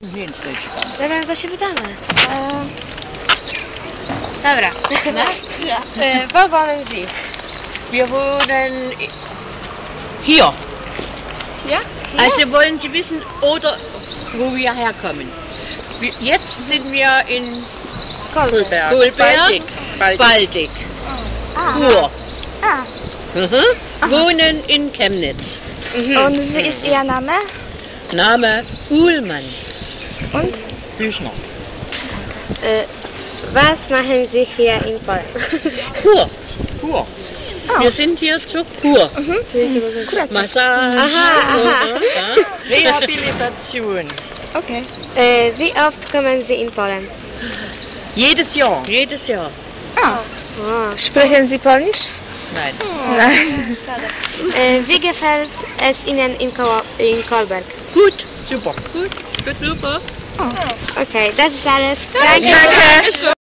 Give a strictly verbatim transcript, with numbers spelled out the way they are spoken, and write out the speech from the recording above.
Dobra, no to się wydamy. E... Dobra. Ja. E, wo wohnen Sie? Wir wohnen hier. Ja? Also wollen Sie wissen, oder wo wir herkommen? Wir, jetzt sind wir in Kolberg. Kolberg, Baltic. Baltic. Baltic. Ah. Ruhr. Ah. Mhm. Wohnen in Chemnitz. Und wie ist Ihr Name? Name Uhlmann. Und? Büchner. Äh, was machen Sie hier in Polen? Kur. Kur. Wir sind hier zur Kur. Massage. Aha, aha. Ja. Rehabilitation. Okay. Äh, wie oft kommen Sie in Polen? Jedes Jahr. Jedes Jahr. Ah. Sprechen Sie Polnisch? Nein. Nein. Äh, wie gefällt es Ihnen in, Ko in Kolberg? Gut. Super. Gut. Gut, super. Okay, das ist alles. Danke.